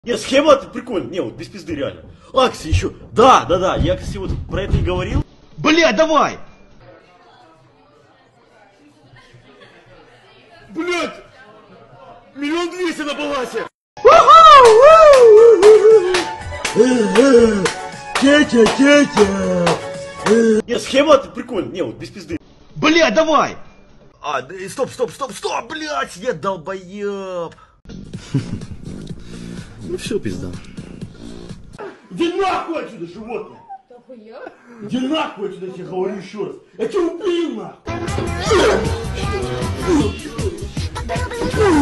Нет, схема прикольная. Не, вот без пизды реально. Акции еще. Да, я, кстати, вот про это и говорил. Бля, давай! Блять! 1 200 000 на балансе! Нет, схема прикольная. Не, вот без пизды. Бля, давай! Стоп, блять, я долбоеб. Ну все, пизда. Иди нахуй отсюда, животное! Иди нахуй отсюда, я тебе говорю еще раз. Я тебя убью нахуй!